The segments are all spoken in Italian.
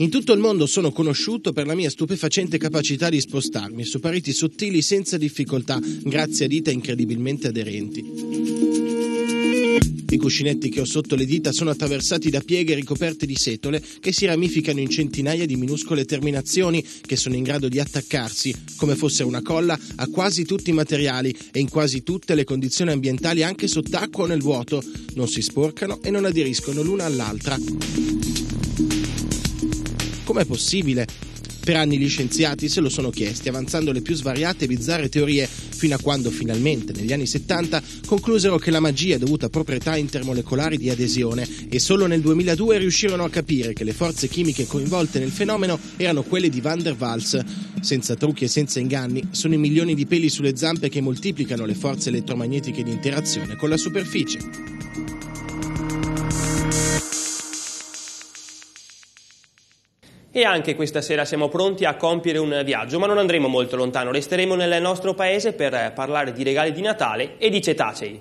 In tutto il mondo sono conosciuto per la mia stupefacente capacità di spostarmi su pareti sottili senza difficoltà, grazie a dita incredibilmente aderenti. I cuscinetti che ho sotto le dita sono attraversati da pieghe ricoperte di setole che si ramificano in centinaia di minuscole terminazioni che sono in grado di attaccarsi, come fosse una colla, a quasi tutti i materiali e in quasi tutte le condizioni ambientali, anche sott'acqua o nel vuoto. Non si sporcano e non aderiscono l'una all'altra. Com'è possibile? Per anni gli scienziati se lo sono chiesti, avanzando le più svariate e bizzarre teorie, fino a quando finalmente, negli anni 70, conclusero che la magia è dovuta a proprietà intermolecolari di adesione e solo nel 2002 riuscirono a capire che le forze chimiche coinvolte nel fenomeno erano quelle di Van der Waals. Senza trucchi e senza inganni, sono i milioni di peli sulle zampe che moltiplicano le forze elettromagnetiche di interazione con la superficie. E anche questa sera siamo pronti a compiere un viaggio, ma non andremo molto lontano, resteremo nel nostro paese per parlare di regali di Natale e di cetacei.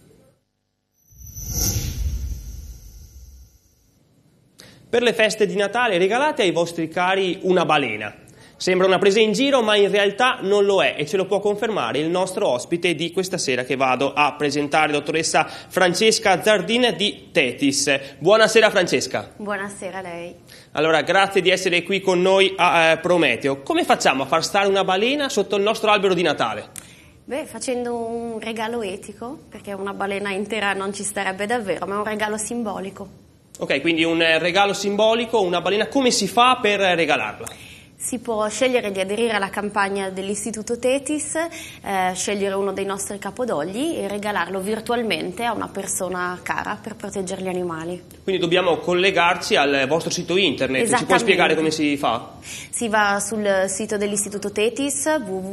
Per le feste di Natale regalate ai vostri cari una balena. Sembra una presa in giro, ma in realtà non lo è e ce lo può confermare il nostro ospite di questa sera che vado a presentare, dottoressa Francesca Zardin di Tethys. Buonasera Francesca. Buonasera a lei. Allora, grazie di essere qui con noi a Prometeo. Come facciamo a far stare una balena sotto il nostro albero di Natale? Beh, facendo un regalo etico, perché una balena intera non ci starebbe davvero, ma è un regalo simbolico. Ok, quindi un regalo simbolico, una balena, come si fa per regalarla? Si può scegliere di aderire alla campagna dell'Istituto Tethys, scegliere uno dei nostri capodogli e regalarlo virtualmente a una persona cara per proteggere gli animali. Quindi dobbiamo collegarci al vostro sito internet, ci puoi spiegare come si fa? Si va sul sito dell'Istituto Tethys,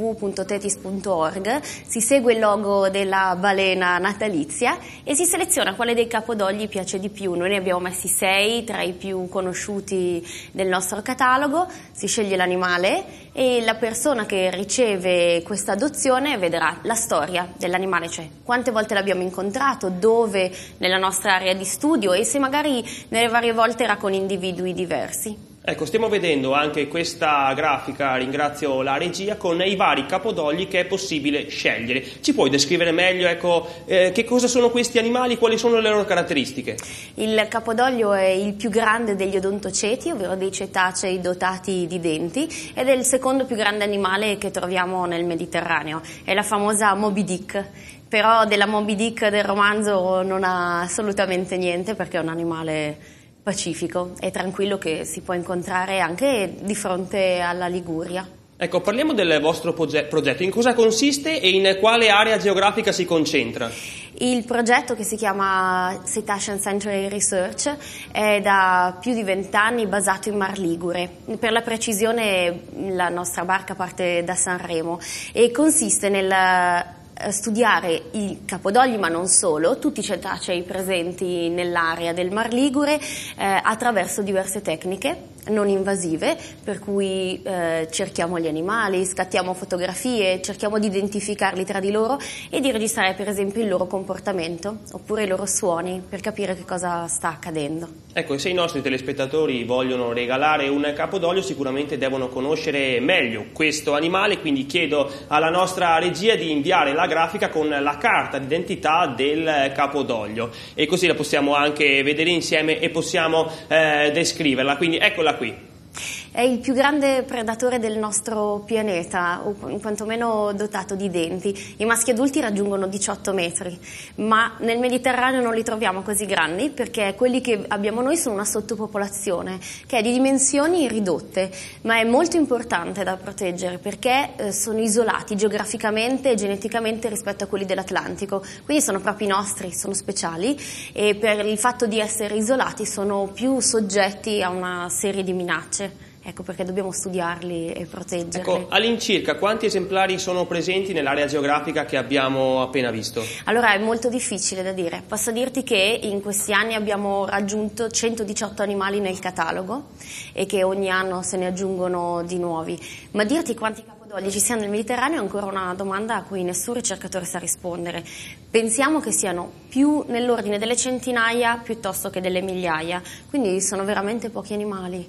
www.tethys.org, si segue il logo della balena natalizia e si seleziona quale dei capodogli piace di più. Noi ne abbiamo messi 6 tra i più conosciuti del nostro catalogo, si sceglie l'animale e la persona che riceve questa adozione vedrà la storia dell'animale, cioè quante volte l'abbiamo incontrato, dove nella nostra area di studio e se magari nelle varie volte era con individui diversi. Ecco, stiamo vedendo anche questa grafica, ringrazio la regia, con i vari capodogli che è possibile scegliere. Ci puoi descrivere meglio, ecco, che cosa sono questi animali, quali sono le loro caratteristiche? Il capodoglio è il più grande degli odontoceti, ovvero dei cetacei dotati di denti, ed è il secondo più grande animale che troviamo nel Mediterraneo. È la famosa Moby Dick. Però della Moby Dick del romanzo non ha assolutamente niente perché è un animale pacifico e tranquillo che si può incontrare anche di fronte alla Liguria. Ecco, parliamo del vostro progetto. In cosa consiste e in quale area geografica si concentra? Il progetto, che si chiama Cetacean Sanctuary Research, è da più di 20 anni basato in Mar Ligure. Per la precisione la nostra barca parte da Sanremo e consiste nel studiare i capodogli, ma non solo, tutti i cetacei presenti nell'area del Mar Ligure attraverso diverse tecniche non invasive, per cui cerchiamo gli animali, scattiamo fotografie, cerchiamo di identificarli tra di loro e di registrare per esempio il loro comportamento oppure i loro suoni per capire che cosa sta accadendo. Ecco, e se i nostri telespettatori vogliono regalare un capodoglio sicuramente devono conoscere meglio questo animale, quindi chiedo alla nostra regia di inviare la grafica con la carta d'identità del capodoglio e così la possiamo anche vedere insieme e possiamo descriverla, quindi eccola qui. È il più grande predatore del nostro pianeta, o quantomeno dotato di denti. I maschi adulti raggiungono 18 metri, ma nel Mediterraneo non li troviamo così grandi perché quelli che abbiamo noi sono una sottopopolazione che è di dimensioni ridotte, ma è molto importante da proteggere perché sono isolati geograficamente e geneticamente rispetto a quelli dell'Atlantico, quindi sono proprio i nostri, sono speciali e per il fatto di essere isolati sono più soggetti a una serie di minacce. Ecco perché dobbiamo studiarli e proteggerli. Ecco, all'incirca quanti esemplari sono presenti nell'area geografica che abbiamo appena visto? Allora è molto difficile da dire. Posso dirti che in questi anni abbiamo raggiunto 118 animali nel catalogo e che ogni anno se ne aggiungono di nuovi. Ma dirti quanti capodogli ci siano nel Mediterraneo è ancora una domanda a cui nessun ricercatore sa rispondere. Pensiamo che siano più nell'ordine delle centinaia piuttosto che delle migliaia, quindi sono veramente pochi animali.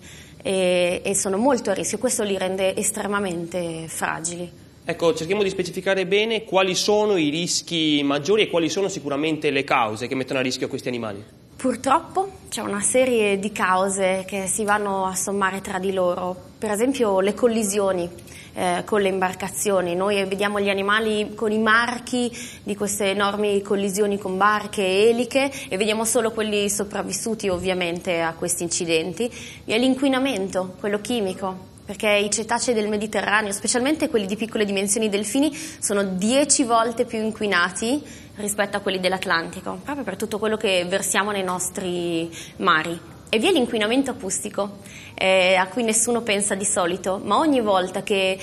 e sono molto a rischio, questo li rende estremamente fragili. Ecco, cerchiamo di specificare bene quali sono i rischi maggiori e quali sono sicuramente le cause che mettono a rischio questi animali. Purtroppo c'è una serie di cause che si vanno a sommare tra di loro, per esempio le collisioni con le imbarcazioni. Noi vediamo gli animali con i marchi di queste enormi collisioni con barche e eliche e vediamo solo quelli sopravvissuti ovviamente a questi incidenti. E l'inquinamento, quello chimico, perché i cetacei del Mediterraneo, specialmente quelli di piccole dimensioni delfini, sono 10 volte più inquinati rispetto a quelli dell'Atlantico, proprio per tutto quello che versiamo nei nostri mari. E via l'inquinamento acustico, a cui nessuno pensa di solito, ma ogni volta che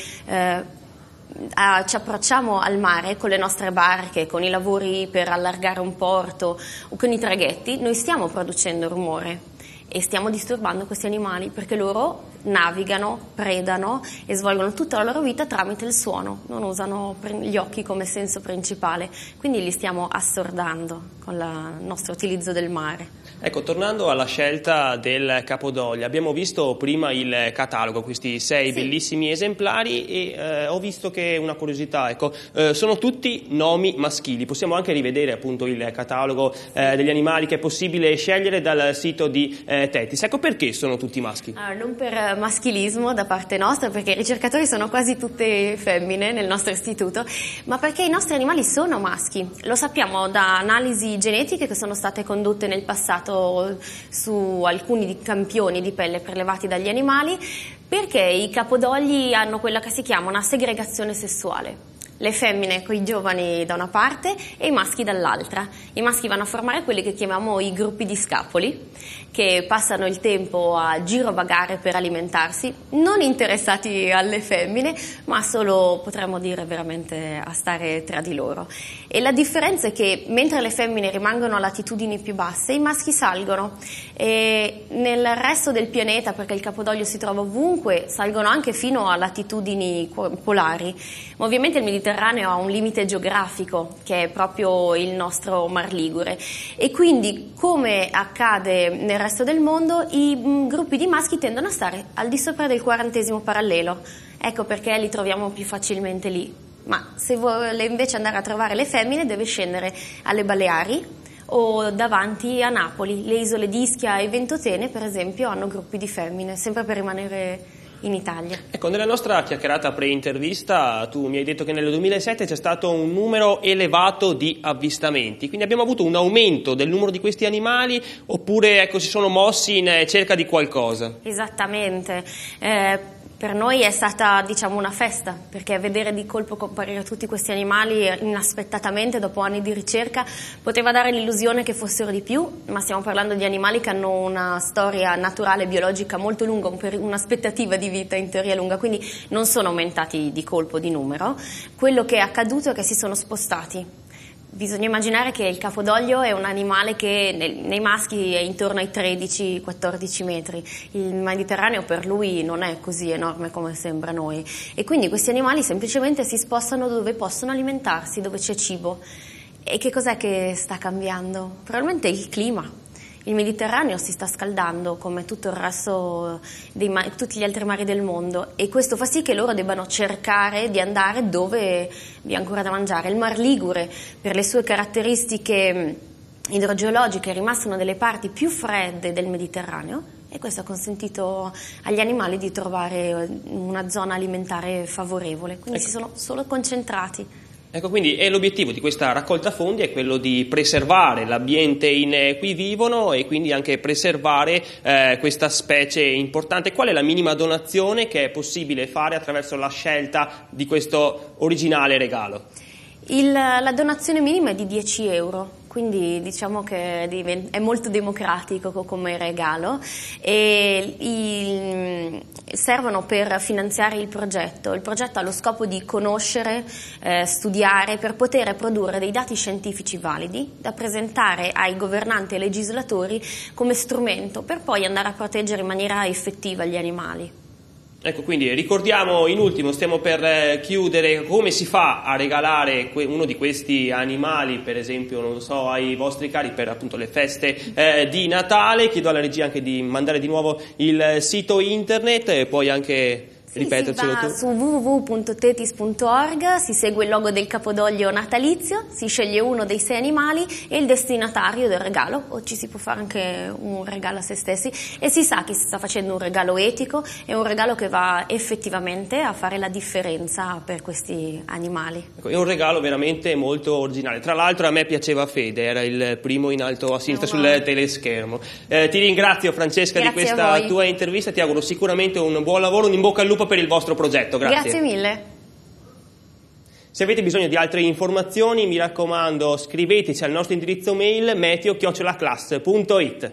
ci approcciamo al mare con le nostre barche, con i lavori per allargare un porto o con i traghetti, noi stiamo producendo rumore e stiamo disturbando questi animali perché loro navigano, predano e svolgono tutta la loro vita tramite il suono, non usano gli occhi come senso principale, quindi li stiamo assordando con il nostro utilizzo del mare. Ecco, tornando alla scelta del capodoglio, abbiamo visto prima il catalogo, questi 6 bellissimi esemplari e ho visto che una curiosità, ecco, sono tutti nomi maschili, possiamo anche rivedere appunto il catalogo degli animali che è possibile scegliere dal sito di Tethys. Ecco, perché sono tutti maschi? Non per maschilismo da parte nostra, perché i ricercatori sono quasi tutte femmine nel nostro istituto, ma perché i nostri animali sono maschi. Lo sappiamo da analisi genetiche che sono state condotte nel passato su alcuni campioni di pelle prelevati dagli animali, perché i capodogli hanno quella che si chiama una segregazione sessuale. Le femmine con i giovani da una parte e i maschi dall'altra. I maschi vanno a formare quelli che chiamiamo i gruppi di scapoli, che passano il tempo a girovagare per alimentarsi, non interessati alle femmine, ma solo, potremmo dire, veramente a stare tra di loro. E la differenza è che mentre le femmine rimangono a latitudini più basse, i maschi salgono. E nel resto del pianeta, perché il capodoglio si trova ovunque, salgono anche fino a latitudini polari. Ma ovviamente il Mediterraneo ha un limite geografico, che è proprio il nostro Mar Ligure. E quindi, come accade nel resto del mondo, i gruppi di maschi tendono a stare al di sopra del 40° parallelo. Ecco perché li troviamo più facilmente lì. Ma se vuole invece andare a trovare le femmine deve scendere alle Baleari o davanti a Napoli. Le isole di Ischia e Ventotene, per esempio, hanno gruppi di femmine, sempre per rimanere in Italia. Ecco, nella nostra chiacchierata pre-intervista tu mi hai detto che nel 2007 c'è stato un numero elevato di avvistamenti, quindi abbiamo avuto un aumento del numero di questi animali oppure ecco, si sono mossi in cerca di qualcosa? Esattamente. Per noi è stata, diciamo, una festa, perché vedere di colpo comparire tutti questi animali inaspettatamente dopo anni di ricerca poteva dare l'illusione che fossero di più, ma stiamo parlando di animali che hanno una storia naturale e biologica molto lunga, un'aspettativa di vita in teoria lunga, quindi non sono aumentati di colpo di numero. Quello che è accaduto è che si sono spostati. Bisogna immaginare che il capodoglio è un animale che nei maschi è intorno ai 13-14 metri. Il Mediterraneo per lui non è così enorme come sembra a noi. E quindi questi animali semplicemente si spostano dove possono alimentarsi, dove c'è cibo. E che cos'è che sta cambiando? Probabilmente il clima. Il Mediterraneo si sta scaldando come tutto il resto tutti gli altri mari del mondo e questo fa sì che loro debbano cercare di andare dove vi è ancora da mangiare. Il Mar Ligure, per le sue caratteristiche idrogeologiche, è rimasto una delle parti più fredde del Mediterraneo e questo ha consentito agli animali di trovare una zona alimentare favorevole, quindi si sono solo concentrati. Ecco, quindi l'obiettivo di questa raccolta fondi è quello di preservare l'ambiente in cui vivono e quindi anche preservare questa specie importante. Qual è la minima donazione che è possibile fare attraverso la scelta di questo originale regalo? La donazione minima è di 10 euro, quindi diciamo che è molto democratico come regalo e servono per finanziare il progetto. Il progetto ha lo scopo di conoscere, studiare per poter produrre dei dati scientifici validi da presentare ai governanti e ai legislatori come strumento per poi andare a proteggere in maniera effettiva gli animali. Ecco, quindi ricordiamo in ultimo, stiamo per chiudere, come si fa a regalare uno di questi animali, per esempio, non lo so, ai vostri cari per appunto le feste di Natale. Chiedo alla regia anche di mandare di nuovo il sito internet e poi anche... Si va su www.tetis.org, si segue il logo del capodoglio natalizio, si sceglie uno dei 6 animali e il destinatario del regalo, o ci si può fare anche un regalo a se stessi, e si sa che si sta facendo un regalo etico e un regalo che va effettivamente a fare la differenza per questi animali. È un regalo veramente molto originale. Tra l'altro a me piaceva Fede, era il primo in alto a sinistra sul teleschermo. Ti ringrazio Francesca di questa tua intervista, ti auguro sicuramente un buon lavoro, un in bocca al lupo per il vostro progetto. Grazie mille. Se avete bisogno di altre informazioni, mi raccomando, scriveteci al nostro indirizzo mail meteo@class.it.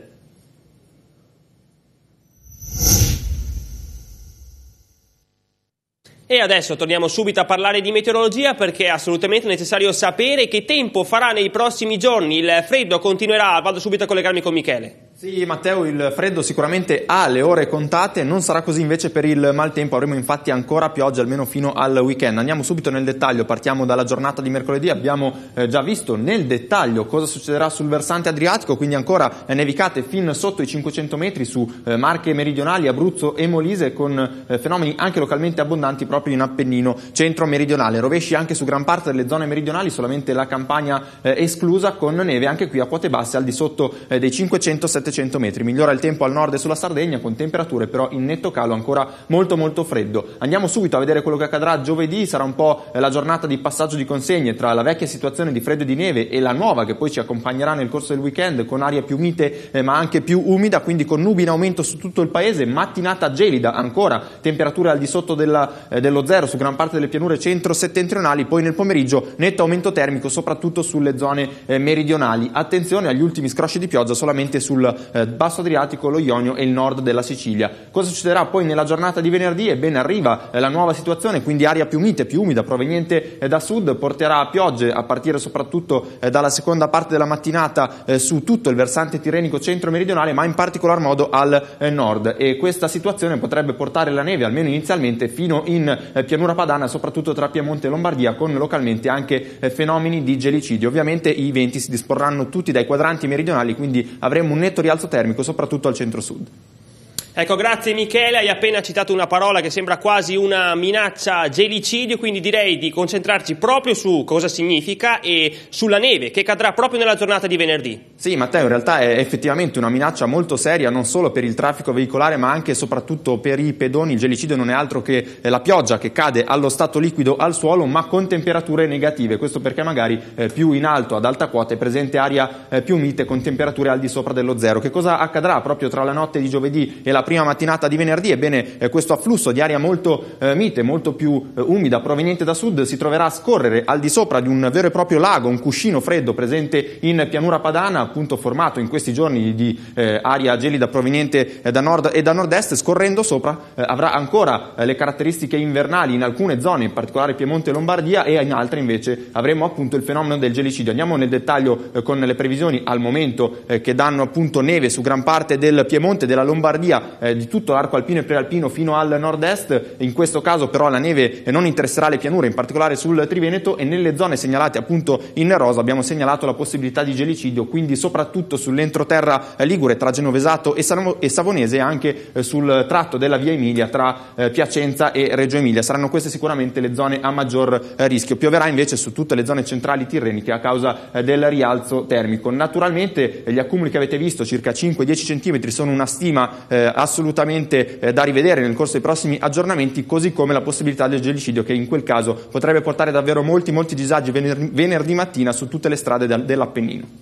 E adesso torniamo subito a parlare di meteorologia, perché è assolutamente necessario sapere che tempo farà nei prossimi giorni. Il freddo continuerà, vado subito a collegarmi con Michele. Sì, Matteo, il freddo sicuramente ha le ore contate, non sarà così invece per il maltempo, avremo infatti ancora pioggia almeno fino al weekend. Andiamo subito nel dettaglio, partiamo dalla giornata di mercoledì, abbiamo già visto nel dettaglio cosa succederà sul versante adriatico, quindi ancora nevicate fin sotto i 500 metri su Marche meridionali, Abruzzo e Molise, con fenomeni anche localmente abbondanti proprio in Appennino centro-meridionale, rovesci anche su gran parte delle zone meridionali, solamente la Campania esclusa, con neve anche qui a quote basse al di sotto dei 500-700 metri. Migliora il tempo al nord e sulla Sardegna, con temperature però in netto calo, ancora molto freddo. Andiamo subito a vedere quello che accadrà giovedì. Sarà un po' la giornata di passaggio di consegne tra la vecchia situazione di freddo e di neve e la nuova che poi ci accompagnerà nel corso del weekend, con aria più mite ma anche più umida, quindi con nubi in aumento su tutto il paese, mattinata gelida ancora, temperature al di sotto dello zero su gran parte delle pianure centro-settentrionali, poi nel pomeriggio netto aumento termico soprattutto sulle zone meridionali. Attenzione agli ultimi scrosci di pioggia solamente sul basso Adriatico, lo Ionio e il nord della Sicilia. Cosa succederà poi nella giornata di venerdì? Ebbene, arriva la nuova situazione, quindi aria più mite, più umida proveniente da sud, porterà a piogge a partire soprattutto dalla seconda parte della mattinata su tutto il versante tirrenico centro-meridionale, ma in particolar modo al nord, e questa situazione potrebbe portare la neve, almeno inizialmente, fino in pianura padana, soprattutto tra Piemonte e Lombardia, con localmente anche fenomeni di gelicidio. Ovviamente i venti si disporranno tutti dai quadranti meridionali, quindi avremo un netto rialzo termico soprattutto al centro-sud. Ecco, grazie Michele, hai appena citato una parola che sembra quasi una minaccia, gelicidio, quindi direi di concentrarci proprio su cosa significa e sulla neve che cadrà proprio nella giornata di venerdì. Sì, Matteo, in realtà è effettivamente una minaccia molto seria, non solo per il traffico veicolare ma anche e soprattutto per i pedoni. Il gelicidio non è altro che la pioggia che cade allo stato liquido al suolo, ma con temperature negative. Questo perché magari più in alto, ad alta quota, è presente aria più mite con temperature al di sopra dello zero. Che cosa accadrà proprio tra la notte di giovedì e la prima mattinata di venerdì? Ebbene, questo afflusso di aria molto mite, molto più umida proveniente da sud si troverà a scorrere al di sopra di un vero e proprio lago, un cuscino freddo presente in pianura padana, appunto formato in questi giorni di aria gelida proveniente da nord e da nord-est. Scorrendo sopra avrà ancora le caratteristiche invernali in alcune zone, in particolare Piemonte e Lombardia, e in altre invece avremo appunto il fenomeno del gelicidio. Andiamo nel dettaglio con le previsioni al momento che danno appunto neve su gran parte del Piemonte, della Lombardia, di tutto l'arco alpino e prealpino fino al nord-est. In questo caso però la neve non interesserà le pianure, in particolare sul Triveneto, e nelle zone segnalate appunto in rosa abbiamo segnalato la possibilità di gelicidio, quindi soprattutto sull'entroterra ligure tra Genovesato e Savonese, e anche sul tratto della via Emilia tra Piacenza e Reggio Emilia. Saranno queste sicuramente le zone a maggior rischio. Pioverà invece su tutte le zone centrali tirreniche a causa del rialzo termico. Naturalmente gli accumuli che avete visto, circa 5-10 cm, sono una stima assolutamente da rivedere nel corso dei prossimi aggiornamenti, così come la possibilità del gelicidio, che in quel caso potrebbe portare davvero molti disagi venerdì mattina su tutte le strade dell'Appennino.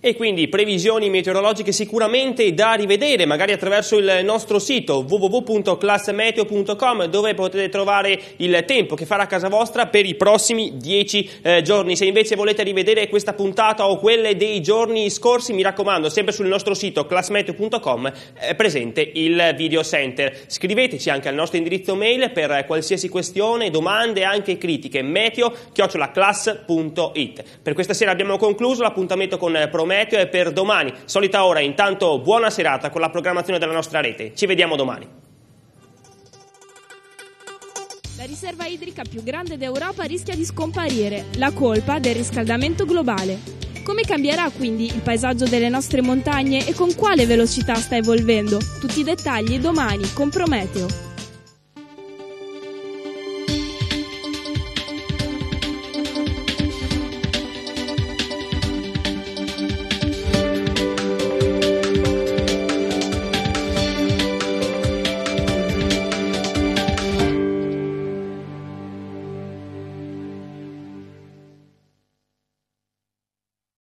e quindi previsioni meteorologiche sicuramente da rivedere, magari attraverso il nostro sito www.classmeteo.com, dove potete trovare il tempo che farà a casa vostra per i prossimi 10 giorni. Se invece volete rivedere questa puntata o quelle dei giorni scorsi, mi raccomando, sempre sul nostro sito classmeteo.com è presente il video center. Scriveteci anche al nostro indirizzo mail per qualsiasi questione, domande, anche critiche, meteo@class.it. Per questa sera abbiamo concluso, l'appuntamento con Prometeo è per domani, solita ora. Intanto buona serata con la programmazione della nostra rete, ci vediamo domani. La riserva idrica più grande d'Europa rischia di scomparire, la colpa del riscaldamento globale. Come cambierà quindi il paesaggio delle nostre montagne e con quale velocità sta evolvendo? Tutti i dettagli domani con Prometeo.